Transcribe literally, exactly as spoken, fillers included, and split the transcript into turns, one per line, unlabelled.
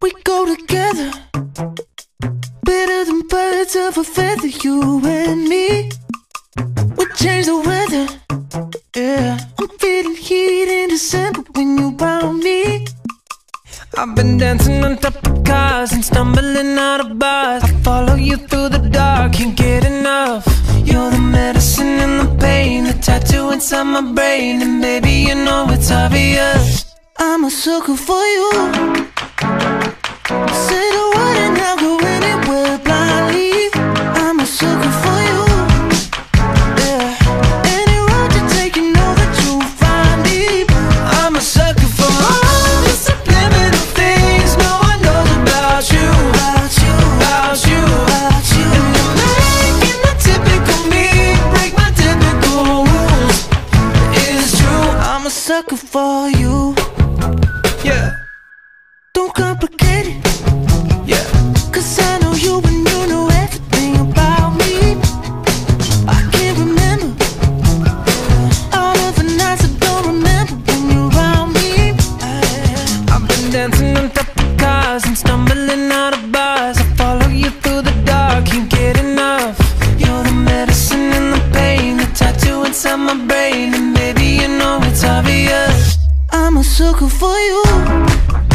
We go together, better than birds of a feather, you and me. We change the weather, yeah. I'm feeling heat in December when you found me. I've been dancing on top of cars and stumbling out of bars. I follow you through the dark, can't get enough. You're the medicine and the pain, the tattoo inside my brain. And baby, you know it's obvious, I'm a sucker for you. Say the word and I'll go anywhere blindly. I'm a sucker for you, yeah. Any road you take, you know that you'll find me. I'm a sucker for all the subliminal things no one knows about you, about you, about you, about you. And you're making the typical me break my typical rules. It's true, I'm a sucker for you, yeah. Don't complicate it, yeah. Cause I know you and you know everything about me. I can't remember all of the nights I don't remember when you're around me. I've been dancing on top of cars and stumbling out of bars. I follow you through the dark, can't get enough. You're the medicine and the pain, the tattoo inside my brain. And baby, you know it's obvious, I'm a sucker for you.